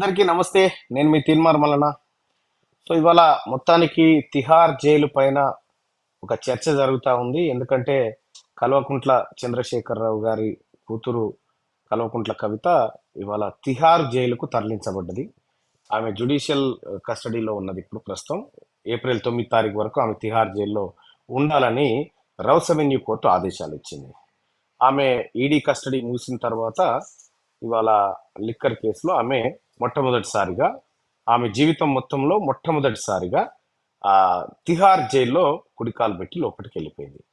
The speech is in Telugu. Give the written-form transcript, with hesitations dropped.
అందరికీ నమస్తే. నేను మీ తీన్మార్ మల్లన. సో ఇవాళ మొత్తానికి తిహార్ జైలు పైన ఒక చర్చ జరుగుతా ఉంది. ఎందుకంటే కల్వకుంట్ల చంద్రశేఖరరావు గారి కూతురు కల్వకుంట్ల కవిత ఇవాళ తిహార్ జైలుకు తరలించబడ్డది. ఆమె జ్యుడిషియల్ కస్టడీలో ఉన్నది. ఇప్పుడు ప్రస్తుతం ఏప్రిల్ 9 వరకు ఆమె తిహార్ జైల్లో ఉండాలని రౌస్ అవెన్యూ కోర్టు ఆదేశాలు ఇచ్చింది. ఆమె ఈడీ కస్టడీ ముగిసిన తర్వాత ఇవాళ లిక్కర్ కేసులో ఆమె మొట్టమొదటిసారిగా ఆమె జీవితం మొత్తంలో మొట్టమొదటిసారిగా ఆ తిహార్ జైల్లో కుడికాలు పెట్టి లోపలికి వెళ్ళిపోయింది.